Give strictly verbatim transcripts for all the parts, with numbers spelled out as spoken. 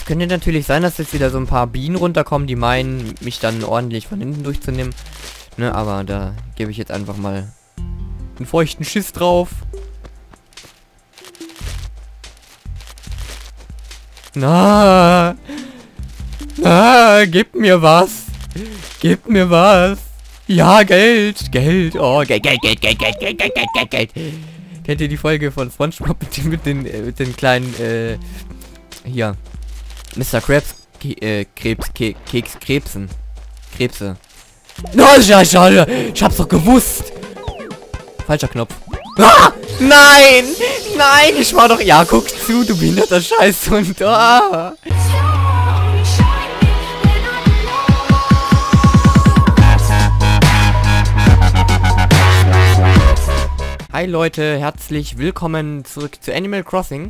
Es könnte natürlich sein, dass jetzt wieder so ein paar Bienen runterkommen, die meinen, mich dann ordentlich von hinten durchzunehmen. Ne, aber da gebe ich jetzt einfach mal einen feuchten Schiss drauf. Na, na, gib mir was. Gib mir was. Ja, Geld, Geld, oh, Geld, Geld, Geld, Geld, Geld, Geld, Geld, Geld, Geld. Kennt ihr die Folge von SpongeBob mit den, mit den, äh, mit den kleinen, äh, hier, Mister Krabs, Ke äh, Krebs, Ke Keks, Krebsen, Krebse. No, ja, ja, ich hab's doch gewusst. Falscher Knopf. Ah, nein, nein, ich war doch, ja, guck zu, du behinderter Scheißhund. Ah. Hi Leute, herzlich willkommen zurück zu Animal Crossing.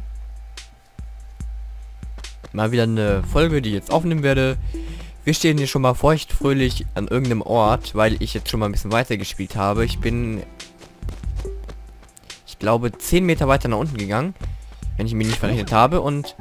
Mal wieder eine Folge, die ich jetzt aufnehmen werde. Wir stehen hier schon mal feuchtfröhlich an irgendeinem Ort, weil ich jetzt schon mal ein bisschen weiter gespielt habe. Ich bin, ich glaube, zehn Meter weiter nach unten gegangen, wenn ich mich nicht verrechnet habe. Und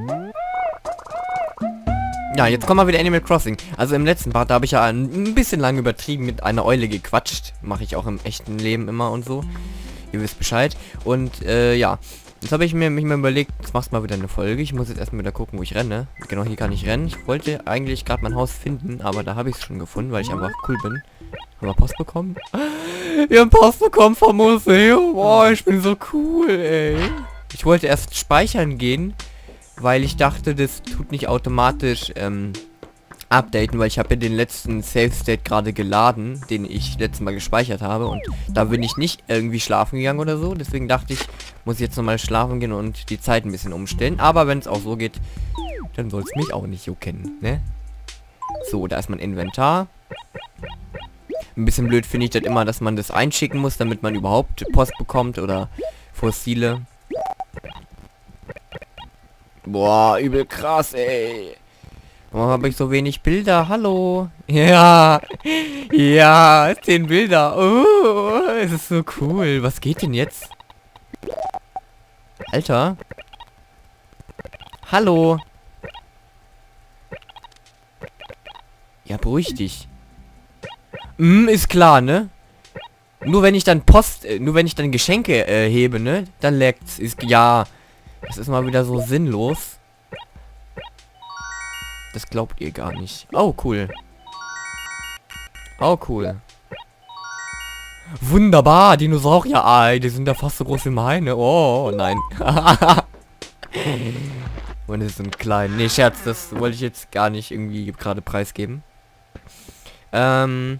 ja, jetzt kommen wir wieder Animal Crossing. Also im letzten Part, da habe ich ja ein bisschen lang übertrieben mit einer Eule gequatscht. Mache ich auch im echten Leben immer und so. Ihr wisst Bescheid. Und äh, ja, jetzt habe ich mir mich mal überlegt, jetzt machst du mal wieder eine Folge. Ich muss jetzt erstmal wieder gucken, wo ich renne. Genau, hier kann ich rennen. Ich wollte eigentlich gerade mein Haus finden, aber da habe ich es schon gefunden, weil ich einfach cool bin. Haben wir Post bekommen? Wir haben Post bekommen vom Museum. Boah, ich bin so cool, ey. Ich wollte erst speichern gehen, weil ich dachte, das tut nicht automatisch ähm, updaten, weil ich habe ja den letzten Save State gerade geladen, den ich letztes Mal gespeichert habe, und da bin ich nicht irgendwie schlafen gegangen oder so, deswegen dachte ich, muss ich jetzt nochmal schlafen gehen und die Zeit ein bisschen umstellen, aber wenn es auch so geht, dann soll es mich auch nicht jucken, ne? So, da ist mein Inventar. Ein bisschen blöd finde ich das immer, dass man das einschicken muss, damit man überhaupt Post bekommt oder Fossile. Boah, übel krass, ey. Warum habe ich so wenig Bilder? Hallo? Ja. Ja, zehn Bilder. Oh, es ist so cool. Was geht denn jetzt? Alter. Hallo. Ja, beruhig dich. Hm, ist klar, ne? Nur wenn ich dann Post, äh, nur wenn ich dann Geschenke äh, hebe, ne? Dann leckt's. Ist, ja. Das ist mal wieder so sinnlos. Das glaubt ihr gar nicht. Oh, cool. Oh, cool. Wunderbar, Dinosaurier-Ei. Die sind ja fast so groß wie meine. Oh, nein. Und es sind klein. Nee, Scherz, das wollte ich jetzt gar nicht irgendwie gerade preisgeben. Ähm.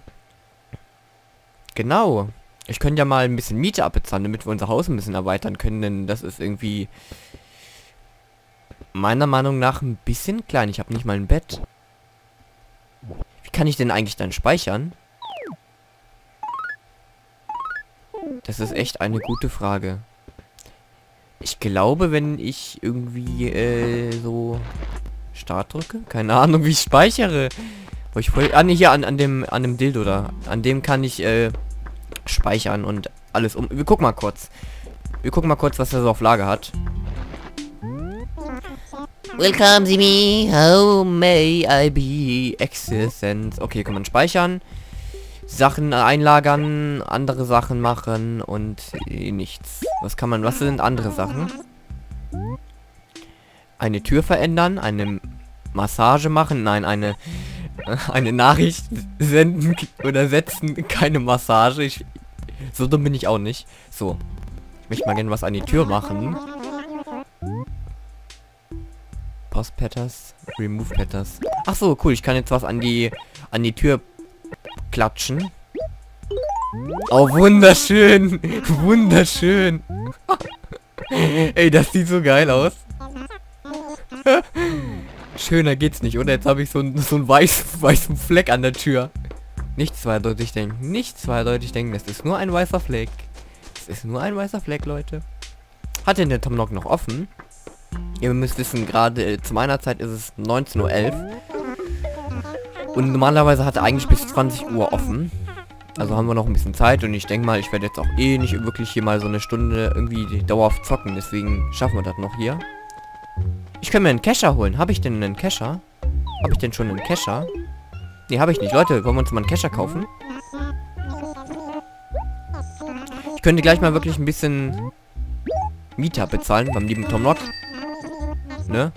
Genau. Ich könnte ja mal ein bisschen Miete abbezahlen, damit wir unser Haus ein bisschen erweitern können, denn das ist irgendwie meiner Meinung nach ein bisschen klein. Ich habe nicht mal ein Bett. Wie kann ich denn eigentlich dann speichern? Das ist echt eine gute Frage. Ich glaube, wenn ich irgendwie äh, so Start drücke, keine Ahnung, wie ich speichere. Wo ich voll, ah ne, hier an, an dem an dem Dildo da. An dem kann ich äh, speichern und alles um. Wir gucken mal kurz. Wir gucken mal kurz, was er so auf Lager hat. Welcome to me, how may I be existence? Okay, kann man speichern, Sachen einlagern, andere Sachen machen und äh, nichts. Was kann man, was sind andere Sachen? Eine Tür verändern, eine Massage machen, nein, eine äh, eine Nachricht senden oder setzen, keine Massage. Ich, so dumm bin ich auch nicht. So, ich möchte mal gerne was an die Tür machen. Post Patterns, Remove Patterns. Ach so, cool. Ich kann jetzt was an die an die Tür klatschen. Oh, wunderschön. Wunderschön. Ey, das sieht so geil aus. Schöner geht's nicht, oder? Jetzt habe ich so einen so einen weiß, weißen Fleck an der Tür. Nicht zweideutig denken. Nicht zweideutig denken. Das ist nur ein weißer Fleck. Das ist nur ein weißer Fleck, Leute. Hat denn der Tom Nook noch offen? Ihr müsst wissen, gerade äh, zu meiner Zeit ist es neunzehn Uhr elf. Und normalerweise hat er eigentlich bis zwanzig Uhr offen. Also haben wir noch ein bisschen Zeit und ich denke mal, ich werde jetzt auch eh nicht wirklich hier mal so eine Stunde irgendwie dauerhaft zocken. Deswegen schaffen wir das noch hier. Ich kann mir einen Kescher holen. Habe ich denn einen Kescher? Habe ich denn schon einen Kescher? Nee, habe ich nicht. Leute, wollen wir uns mal einen Kescher kaufen? Ich könnte gleich mal wirklich ein bisschen Mieter bezahlen beim lieben Tom Nook. Ne?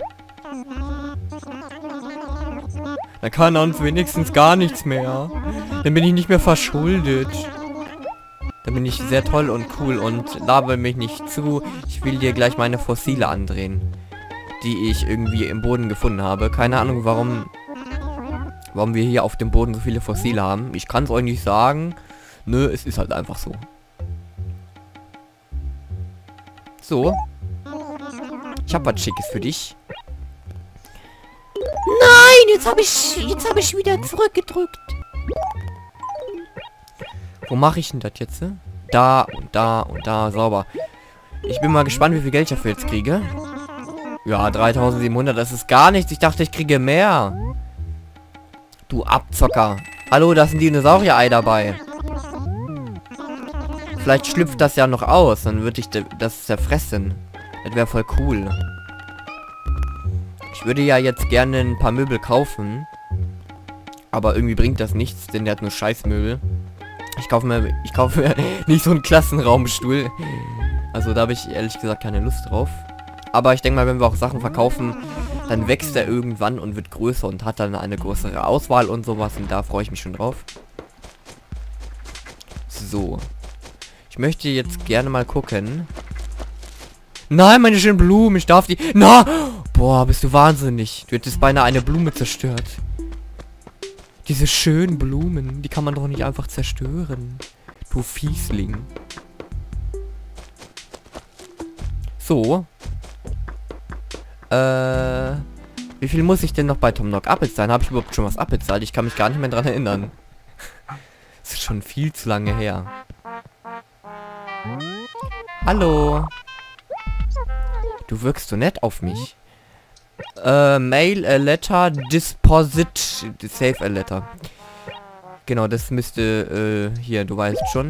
Dann kann er uns wenigstens gar nichts mehr. Dann bin ich nicht mehr verschuldet. Dann bin ich sehr toll und cool und laber mich nicht zu. Ich will dir gleich meine Fossile andrehen, die ich irgendwie im Boden gefunden habe. Keine Ahnung, warum warum wir hier auf dem Boden so viele Fossile haben. Ich kann es euch nicht sagen. Nö, es ist halt einfach so. So. Ich habe was Schickes für dich. Nein, jetzt habe ich jetzt habe ich wieder zurückgedrückt. Wo mache ich denn das jetzt? Da und da und da, sauber. Ich bin mal gespannt, wie viel Geld ich dafür jetzt kriege. Ja, dreitausendsiebenhundert, das ist gar nichts. Ich dachte, ich kriege mehr. Du Abzocker. Hallo, da ist ein Dinosaurier-Ei dabei. Vielleicht schlüpft das ja noch aus, dann würde ich das zerfressen. Das wäre voll cool. Ich würde ja jetzt gerne ein paar Möbel kaufen. Aber irgendwie bringt das nichts, denn der hat nur Scheißmöbel. Ich kaufe mir, ich kaufe mir nicht so einen Klassenraumstuhl. Also da habe ich ehrlich gesagt keine Lust drauf. Aber ich denke mal, wenn wir auch Sachen verkaufen, dann wächst er irgendwann und wird größer und hat dann eine größere Auswahl und sowas. Und da freue ich mich schon drauf. So. Ich möchte jetzt gerne mal gucken. Nein, meine schönen Blumen, ich darf die... Na! Boah, bist du wahnsinnig. Du hättest beinahe eine Blume zerstört. Diese schönen Blumen, die kann man doch nicht einfach zerstören. Du Fiesling. So. Äh... Wie viel muss ich denn noch bei Tom Nook abbezahlen? Habe ich überhaupt schon was abbezahlt? Ich kann mich gar nicht mehr dran erinnern. Das ist schon viel zu lange her. Hallo. Du wirkst so nett auf mich. Äh, mail a letter, deposit, save a letter. Genau, das müsste, äh, hier, du weißt schon.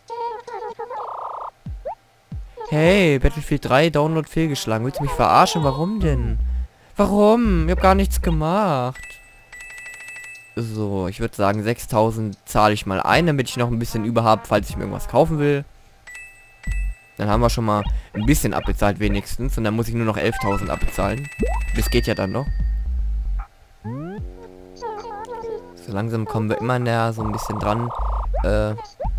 Hey, Battlefield drei, Download fehlgeschlagen. Willst du mich verarschen? Warum denn? Warum? Ich habe gar nichts gemacht. So, ich würde sagen, sechstausend zahle ich mal ein, damit ich noch ein bisschen über habe, falls ich mir irgendwas kaufen will. Dann haben wir schon mal ein bisschen abbezahlt wenigstens. Und dann muss ich nur noch elftausend abbezahlen. Das geht ja dann noch. So langsam kommen wir immer näher so ein bisschen dran, äh,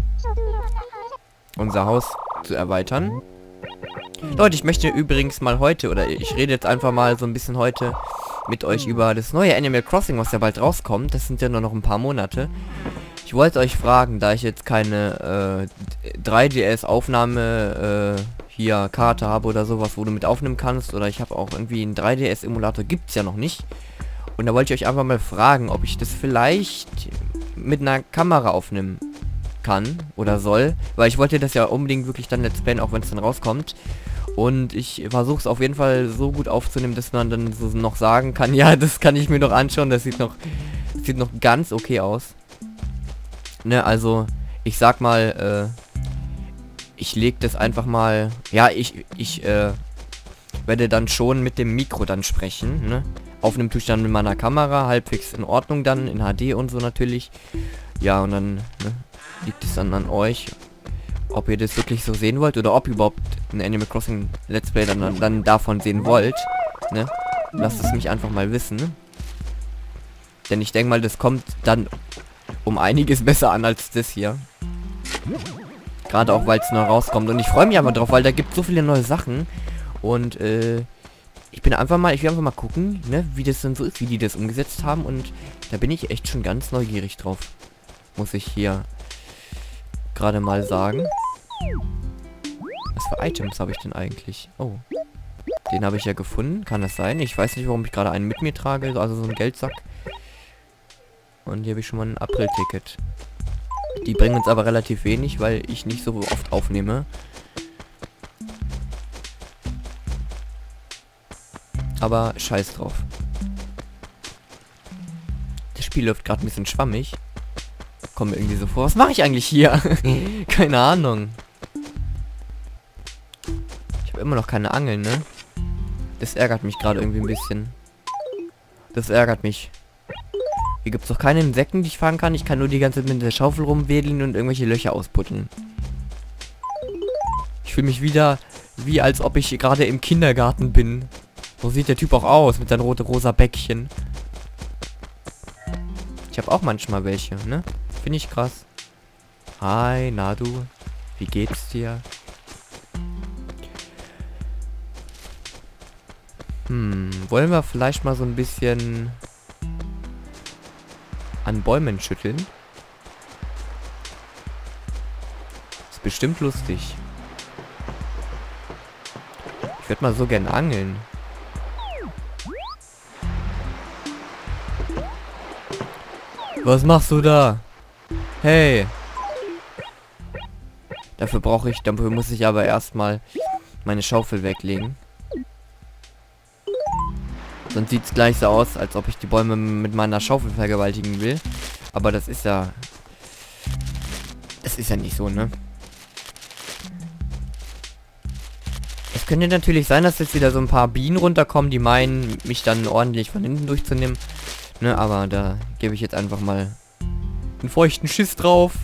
unser Haus zu erweitern. Leute, ich möchte übrigens mal heute, oder ich rede jetzt einfach mal so ein bisschen heute mit euch über das neue Animal Crossing, was ja bald rauskommt. Das sind ja nur noch ein paar Monate. Ich wollte euch fragen, da ich jetzt keine äh, drei D S-Aufnahme äh, hier Karte habe oder sowas, wo du mit aufnehmen kannst, oder ich habe auch irgendwie einen drei D S-Emulator, gibt es ja noch nicht. Und da wollte ich euch einfach mal fragen, ob ich das vielleicht mit einer Kamera aufnehmen kann oder soll, weil ich wollte das ja unbedingt wirklich dann let's playen, auch wenn es dann rauskommt. Und ich versuche es auf jeden Fall so gut aufzunehmen, dass man dann so noch sagen kann, ja, das kann ich mir noch anschauen, das sieht noch, das sieht noch ganz okay aus. Ne, also, ich sag mal, äh, ich leg das einfach mal, ja, ich, ich, äh, werde dann schon mit dem Mikro dann sprechen, ne. Aufnehmen tue ich dann mit meiner Kamera, halbwegs in Ordnung dann, in H D und so natürlich. Ja, und dann, ne, liegt es dann an euch, ob ihr das wirklich so sehen wollt oder ob ihr überhaupt ein Animal Crossing Let's Play dann, dann, dann davon sehen wollt, ne. Lasst es mich einfach mal wissen, ne? Denn ich denke mal, das kommt dann um einiges besser an als das hier. Gerade auch, weil es neu rauskommt. Und ich freue mich aber drauf, weil da gibt so viele neue Sachen. Und, äh, ich bin einfach mal, ich will einfach mal gucken, ne, wie das denn so ist, wie die das umgesetzt haben. Und da bin ich echt schon ganz neugierig drauf. Muss ich hier gerade mal sagen. Was für Items habe ich denn eigentlich? Oh. Den habe ich ja gefunden. Kann das sein? Ich weiß nicht, warum ich gerade einen mit mir trage. Also so einen Geldsack. Und hier habe ich schon mal ein April-Ticket. Die bringen uns aber relativ wenig, weil ich nicht so oft aufnehme. Aber scheiß drauf. Das Spiel läuft gerade ein bisschen schwammig. Kommt mir irgendwie so vor. Was mache ich eigentlich hier? Keine Ahnung. Ich habe immer noch keine Angeln, ne? Das ärgert mich gerade irgendwie ein bisschen. Das ärgert mich. Hier gibt es doch keine Insekten, die ich fangen kann. Ich kann nur die ganze Zeit mit der Schaufel rumwedeln und irgendwelche Löcher ausbuddeln. Ich fühle mich wieder wie als ob ich gerade im Kindergarten bin. So sieht der Typ auch aus mit seinem rote-rosa Bäckchen. Ich habe auch manchmal welche, ne? Finde ich krass. Hi, na du? Wie geht's dir? Hm, wollen wir vielleicht mal so ein bisschen an Bäumen schütteln? Ist bestimmt lustig. Ich würde mal so gern angeln. Was machst du da? Hey. Dafür brauche ich, dafür muss ich aber erstmal meine Schaufel weglegen. Sonst sieht es gleich so aus, als ob ich die Bäume mit meiner Schaufel vergewaltigen will. Aber das ist ja... Das ist ja nicht so, ne? Es könnte natürlich sein, dass jetzt wieder so ein paar Bienen runterkommen, die meinen, mich dann ordentlich von hinten durchzunehmen. Ne, aber da gebe ich jetzt einfach mal einen feuchten Schiss drauf.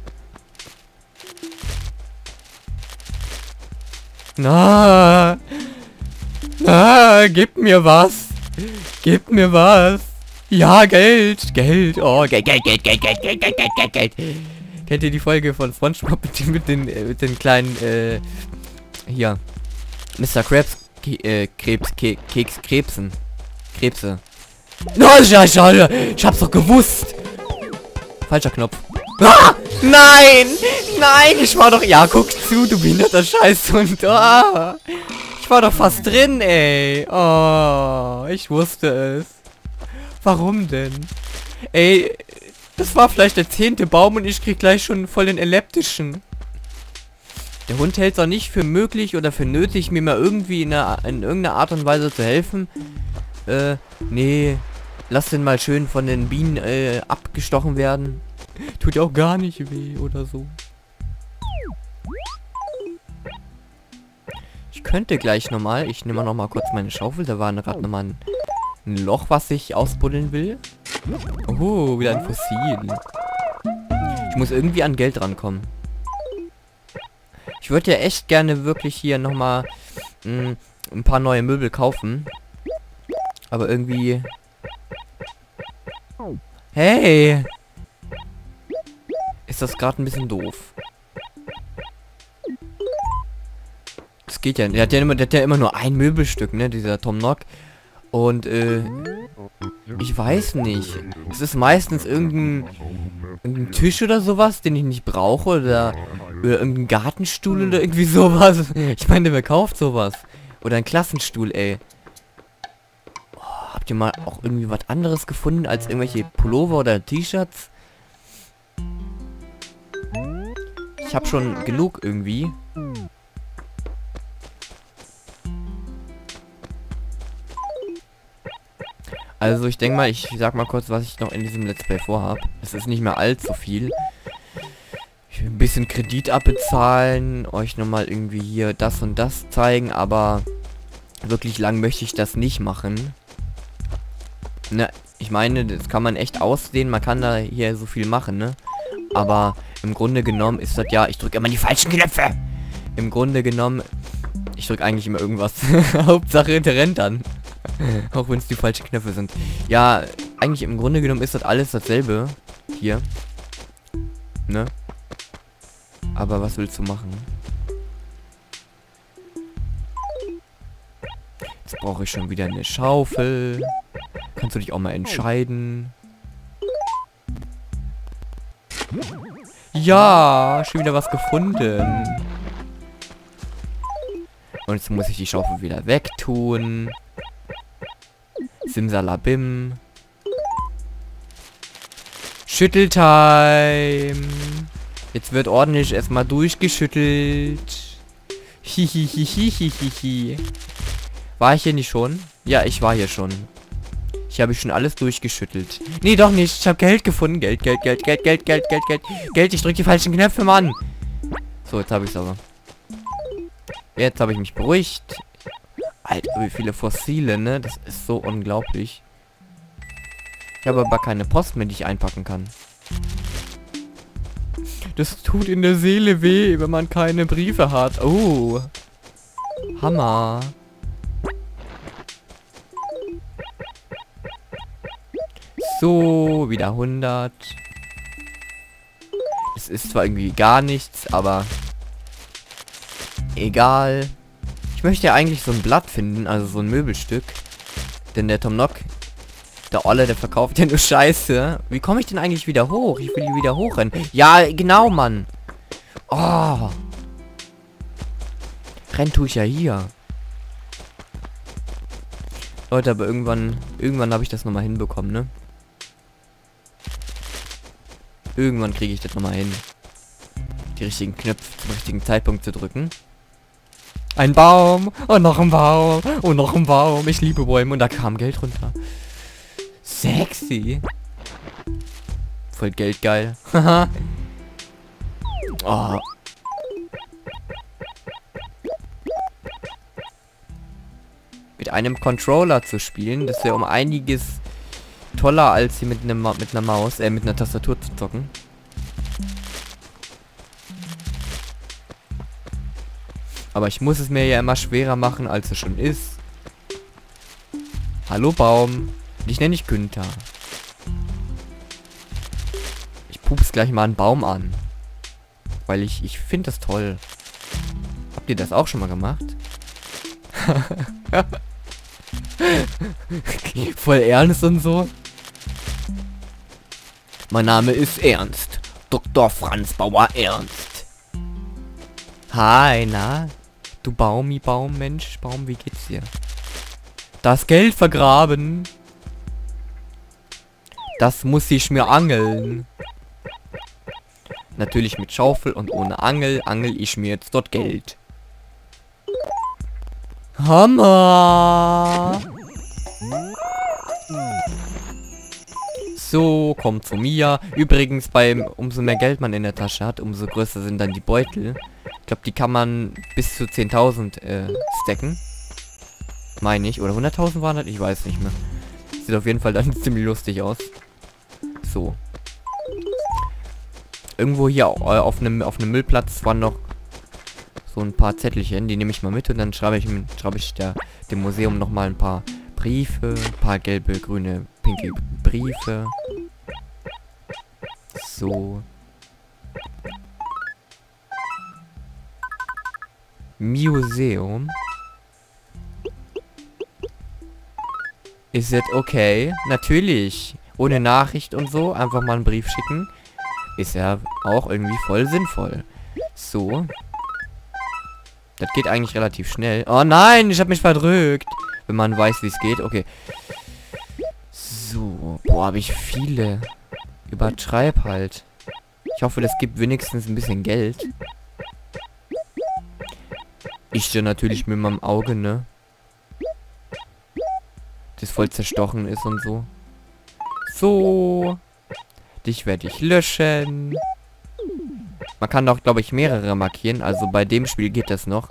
Na, na, gib mir was. Gib mir was. Ja, Geld, Geld, oh, Geld, Geld, Geld, Geld, Geld, Geld, Geld, Geld, Geld, Geld. Kennt ihr die Folge von SpongeBob mit den, mit den, äh, mit den kleinen, äh, hier, Mister Krabs, Ke äh, Krebs, Ke Keks, Krebsen, Krebse. No, ja, ja, ich hab's doch gewusst. Falscher Knopf. Ah, nein, nein, ich war doch, ja, guck zu, du behinderter Scheißhund. Ah, ich war doch fast drin, ey. Oh, ich wusste es. Warum denn? Ey, das war vielleicht der zehnte Baum und ich krieg gleich schon voll den epileptischen. Der Hund hält es auch nicht für möglich oder für nötig, mir mal irgendwie in, einer, in irgendeiner Art und Weise zu helfen. Äh, nee. Lass den mal schön von den Bienen äh, abgestochen werden. Tut ja auch gar nicht weh oder so. Ich könnte gleich nochmal, ich nehme noch mal kurz meine Schaufel, da war gerade nochmal ein, ein Loch, was ich ausbuddeln will. Oh, wieder ein Fossil. Ich muss irgendwie an Geld rankommen. Ich würde ja echt gerne wirklich hier nochmal ein paar neue Möbel kaufen. Aber irgendwie... Hey! Ist das gerade ein bisschen doof? Das geht ja. Der hat ja immer, der hat ja immer nur ein Möbelstück, ne? Dieser Tom Nook. Und, äh... ich weiß nicht. Es ist meistens irgendein, irgendein Tisch oder sowas, den ich nicht brauche. Oder, oder irgendein Gartenstuhl oder irgendwie sowas. Ich meine, wer kauft sowas? Oder ein Klassenstuhl, ey. Habt ihr mal auch irgendwie was anderes gefunden als irgendwelche Pullover oder T-Shirts? Ich habe schon genug irgendwie. Also ich denke mal, ich sag mal kurz, was ich noch in diesem Let's Play vorhab. Es ist nicht mehr allzu viel. Ich will ein bisschen Kredit abbezahlen, euch nochmal irgendwie hier das und das zeigen, aber wirklich lang möchte ich das nicht machen. Ne, ich meine, das kann man echt ausdehnen, man kann da hier so viel machen, ne? Aber im Grunde genommen ist das ja, ich drücke immer die falschen Knöpfe. Im Grunde genommen, ich drücke eigentlich immer irgendwas. Hauptsache der rennt dann. Auch wenn es die falschen Knöpfe sind. Ja, eigentlich im Grunde genommen ist das alles dasselbe. Hier. Ne? Aber was willst du machen? Jetzt brauche ich schon wieder eine Schaufel. Kannst du dich auch mal entscheiden? Ja, schon wieder was gefunden. Und jetzt muss ich die Schaufel wieder wegtun. Simsalabim. Schütteltime. Jetzt wird ordentlich erstmal durchgeschüttelt. Hihihihihihi. War ich hier nicht schon? Ja, ich war hier schon. Ich habe schon alles durchgeschüttelt. Nee, doch nicht. Ich habe Geld gefunden. Geld, Geld, Geld, Geld, Geld, Geld, Geld, Geld. Geld, ich drücke die falschen Knöpfe, Mann. So, jetzt habe ich es aber. Jetzt habe ich mich beruhigt. Alter, wie viele Fossile, ne? Das ist so unglaublich. Ich habe aber keine Post mehr, die ich einpacken kann. Das tut in der Seele weh, wenn man keine Briefe hat. Oh. Hammer. So, wieder hundert. Es ist zwar irgendwie gar nichts, aber egal. Ich möchte ja eigentlich so ein Blatt finden, also so ein Möbelstück. Denn der Tom Nook, der Olle, der verkauft ja nur Scheiße. Wie komme ich denn eigentlich wieder hoch? Ich will wieder hochrennen. Ja, genau, Mann. Oh. Rennen tue ich ja hier. Leute, aber irgendwann, irgendwann habe ich das nochmal hinbekommen, ne? Irgendwann kriege ich das nochmal hin. Die richtigen Knöpfe zum richtigen Zeitpunkt zu drücken. Ein Baum und noch ein Baum und noch ein Baum. Ich liebe Bäume und da kam Geld runter. Sexy. Voll geldgeil. Haha. Oh. Mit einem Controller zu spielen, das wäre um einiges toller, als hier mit, einem, mit einer Maus, äh, mit einer Tastatur zu zocken. Aber ich muss es mir ja immer schwerer machen, als es schon ist. Hallo Baum. Ich nenne dich Günther. Ich pups gleich mal einen Baum an. Weil ich, ich finde das toll. Habt ihr das auch schon mal gemacht? Voll ernst und so. Mein Name ist Ernst. Doktor Franz Bauer Ernst. Hi, na? Du Baumi, Baum, Mensch, Baum, wie geht's dir? Das Geld vergraben. Das muss ich mir angeln. Natürlich mit Schaufel und ohne Angel angel ich mir jetzt dort Geld. Hammer! So, kommt zu mir. Übrigens, beim umso mehr Geld man in der Tasche hat, umso größer sind dann die Beutel. Ich glaube, die kann man bis zu zehntausend äh, stacken. Meine ich. Oder hunderttausend waren das? Ich weiß nicht mehr. Sieht auf jeden Fall dann ziemlich lustig aus. So. Irgendwo hier äh, auf einem auf einem Müllplatz waren noch so ein paar Zettelchen. Die nehme ich mal mit und dann schreibe ich, schreibe ich der, dem Museum noch mal ein paar Briefe. Ein paar gelbe, grüne, pinke Briefe. So. Museum. Ist es okay? Natürlich. Ohne Nachricht und so. Einfach mal einen Brief schicken. Ist ja auch irgendwie voll sinnvoll. So. Das geht eigentlich relativ schnell. Oh nein, ich habe mich verdrückt. Wenn man weiß, wie es geht. Okay. So. Boah, habe ich viele. Übertreib halt. Ich hoffe, das gibt wenigstens ein bisschen Geld. Ich stehe natürlich mit meinem Auge, ne? Das voll zerstochen ist und so. So. Dich werde ich löschen. Man kann doch, glaube ich, mehrere markieren. Also bei dem Spiel geht das noch.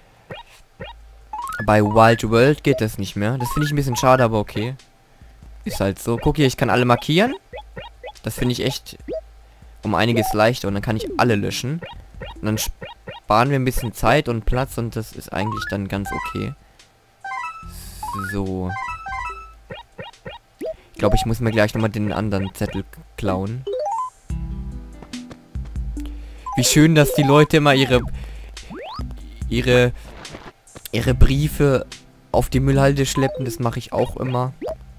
Bei Wild World geht das nicht mehr. Das finde ich ein bisschen schade, aber okay. Ist halt so. Guck hier, ich kann alle markieren. Das finde ich echt um einiges leichter. Und dann kann ich alle löschen. Und dann sparen wir ein bisschen Zeit und Platz. Und das ist eigentlich dann ganz okay. So. Ich glaube, ich muss mir gleich nochmal den anderen Zettel klauen. Wie schön, dass die Leute immer ihre ihre ihre Briefe auf die Müllhalde schleppen. Das mache ich auch immer.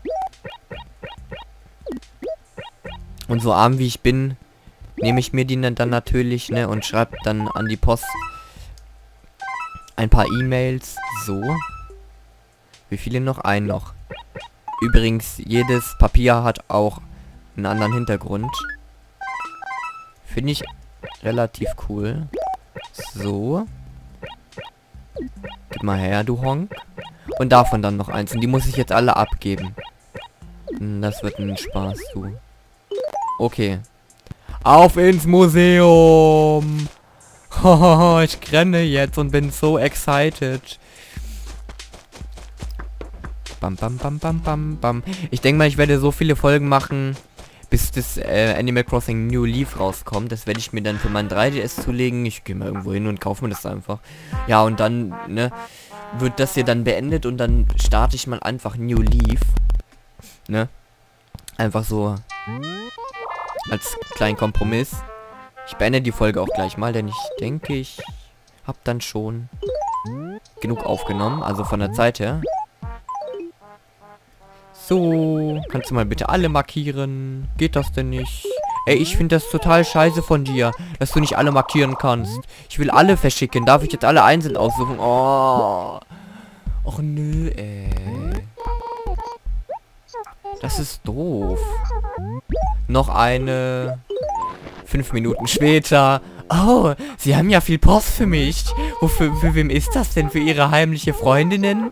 Und so arm wie ich bin, nehme ich mir die dann natürlich, ne, und schreibe dann an die Post ein paar E-Mails. So. Wie viele noch? Ein noch. Übrigens, jedes Papier hat auch einen anderen Hintergrund. Finde ich relativ cool. So. Gib mal her, du Honk. Und davon dann noch eins. Und die muss ich jetzt alle abgeben. Das wird ein Spaß, du. Okay. Auf ins Museum! Ich renne jetzt und bin so excited. Bam, bam, bam, bam, bam, bam. Ich denke mal, ich werde so viele Folgen machen, bis das äh, Animal Crossing New Leaf rauskommt. Das werde ich mir dann für mein drei D S zulegen. Ich gehe mal irgendwo hin und kaufe mir das einfach. Ja, und dann, ne, wird das hier dann beendet und dann starte ich mal einfach New Leaf. Ne? Einfach so als kleinen Kompromiss. Ich beende die Folge auch gleich mal, denn ich denke, ich habe dann schon genug aufgenommen, also von der Zeit her. So, kannst du mal bitte alle markieren? Geht das denn nicht? Ey, ich finde das total scheiße von dir, dass du nicht alle markieren kannst. Ich will alle verschicken. Darf ich jetzt alle einzeln aussuchen? Oh. Och nö, ey. Das ist doof. Noch eine. Fünf Minuten später. Oh, Sie haben ja viel Post für mich. Wofür, für wem ist das denn? Für Ihre heimliche Freundinnen?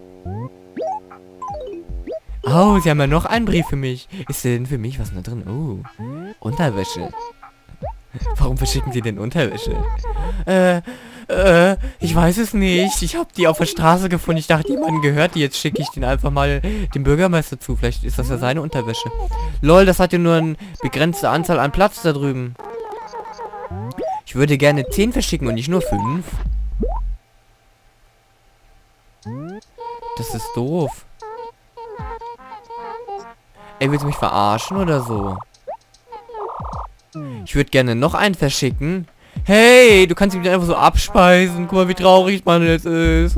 Oh, Sie haben ja noch einen Brief für mich. Ist denn für mich was da drin? Oh, Unterwäsche. Warum verschicken Sie denn Unterwäsche? Äh, äh, ich weiß es nicht. Ich habe die auf der Straße gefunden. Ich dachte, jemanden gehört die. Jetzt schicke ich den einfach mal dem Bürgermeister zu. Vielleicht ist das ja seine Unterwäsche. Lol, das hat ja nur eine begrenzte Anzahl an Platz da drüben. Ich würde gerne zehn verschicken und nicht nur fünf. Das ist doof. Ey, willst du mich verarschen oder so? Ich würde gerne noch einen verschicken. Hey, du kannst mich einfach so abspeisen. Guck mal, wie traurig man jetzt ist.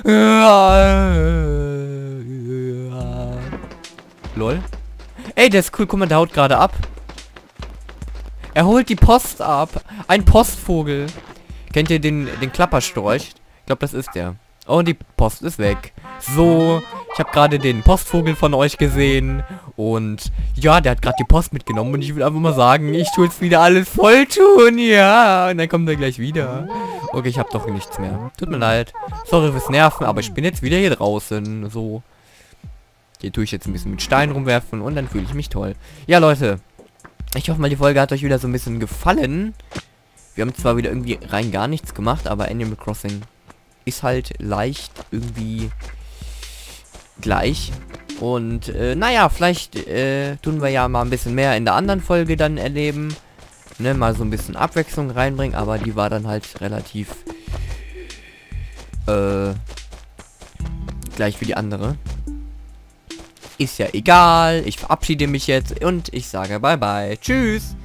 Lol. Ey, der ist cool. Guck mal, der haut gerade ab. Er holt die Post ab. Ein Postvogel. Kennt ihr den, den Klapperstorch? Ich glaube, das ist der. Oh, die Post ist weg. So, ich habe gerade den Postvogel von euch gesehen. Und ja, der hat gerade die Post mitgenommen. Und ich will einfach mal sagen, ich tue jetzt wieder alles voll tun. Ja, und dann kommt er gleich wieder. Okay, ich habe doch nichts mehr. Tut mir leid. Sorry fürs Nerven, aber ich bin jetzt wieder hier draußen. So. Hier tue ich jetzt ein bisschen mit Stein rumwerfen. Und dann fühle ich mich toll. Ja, Leute. Ich hoffe mal, die Folge hat euch wieder so ein bisschen gefallen. Wir haben zwar wieder irgendwie rein gar nichts gemacht, aber Animal Crossing ist halt leicht irgendwie gleich. Und äh, naja, vielleicht äh, tun wir ja mal ein bisschen mehr in der anderen Folge dann erleben. Ne, mal so ein bisschen Abwechslung reinbringen, aber die war dann halt relativ äh, gleich wie die andere. Ist ja egal, ich verabschiede mich jetzt und ich sage bye bye. Tschüss!